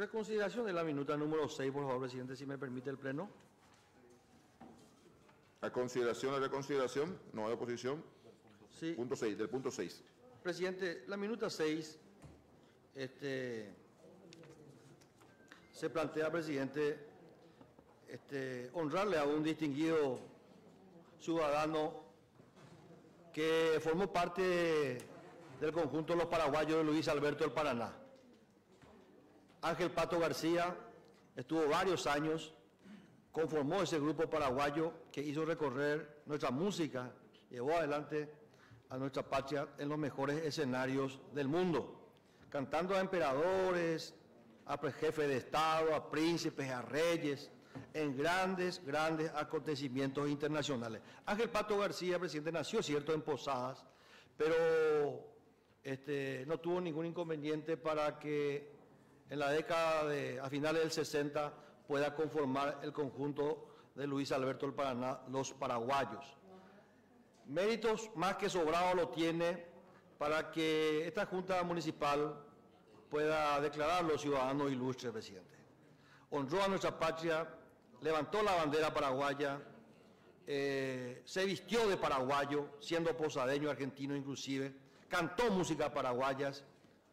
Reconsideración de la minuta número 6, por favor, presidente, si me permite el pleno. A consideración, a reconsideración, no hay oposición. Sí. Punto 6, del punto 6. Presidente, la minuta 6 se plantea, presidente, honrarle a un distinguido ciudadano que formó parte del conjunto de los paraguayos de Luis Alberto del Paraná. Ángel Pato García estuvo varios años, conformó ese grupo paraguayo que hizo recorrer nuestra música, llevó adelante a nuestra patria en los mejores escenarios del mundo, cantando a emperadores, a jefes de Estado, a príncipes, a reyes, en grandes acontecimientos internacionales. Ángel Pato García, presidente, nació, cierto, en Posadas, pero no tuvo ningún inconveniente para que en la década a finales del 60 pueda conformar el conjunto de Luis Alberto del Paraná, los paraguayos. Méritos más que sobrados lo tiene para que esta Junta Municipal pueda declararlo ciudadano ilustre, presidente. Honró a nuestra patria, levantó la bandera paraguaya, se vistió de paraguayo, siendo posadeño, argentino inclusive, cantó música paraguayas,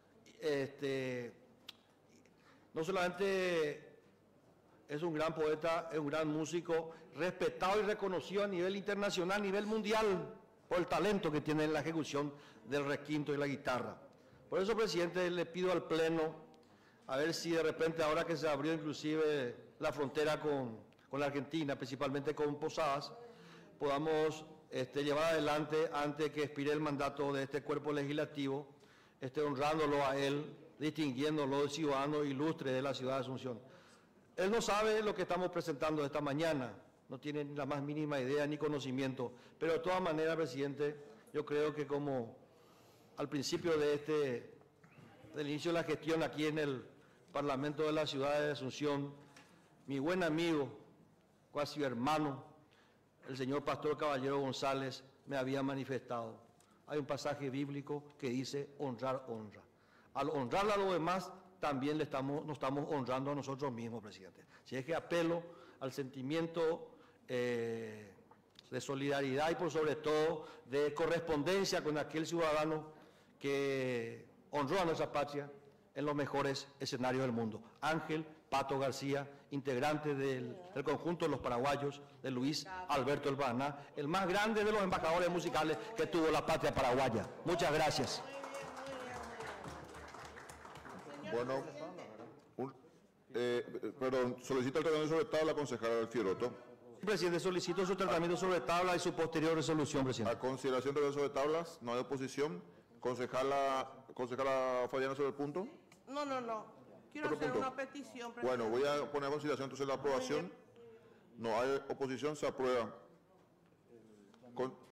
no solamente es un gran poeta, es un gran músico, respetado y reconocido a nivel internacional, a nivel mundial, por el talento que tiene en la ejecución del requinto y la guitarra. Por eso, presidente, le pido al Pleno, a ver si de repente, ahora que se abrió inclusive la frontera con la Argentina, principalmente con Posadas, podamos llevar adelante, antes que expire el mandato de este cuerpo legislativo, honrándolo a él, distinguiéndolo de ciudadano ilustre de la ciudad de Asunción. Él no sabe lo que estamos presentando esta mañana, no tiene ni la más mínima idea ni conocimiento, pero de todas maneras, presidente, yo creo que como al principio del inicio de la gestión aquí en el Parlamento de la ciudad de Asunción, mi buen amigo, cuasi hermano, el señor Pastor Caballero González, me había manifestado. Hay un pasaje bíblico que dice honrar, honra. Al honrar a los demás, también nos estamos honrando a nosotros mismos, presidente. Si es que apelo al sentimiento de solidaridad y por sobre todo de correspondencia con aquel ciudadano que honró a nuestra patria en los mejores escenarios del mundo. Ángel Pato García, integrante del conjunto de los paraguayos de Luis Alberto del Paraná, el más grande de los embajadores musicales que tuvo la patria paraguaya. Muchas gracias. Bueno, perdón, solicito el tratamiento sobre tabla, concejala Fioretto. Presidente, solicito su tratamiento sobre tabla y su posterior resolución, presidente. A consideración de sobre tablas, no hay oposición. Concejala Fabiana sobre el punto. No. Quiero Otro hacer punto. una petición, presidente. Bueno, voy a poner a consideración entonces la aprobación. No hay oposición, se aprueba.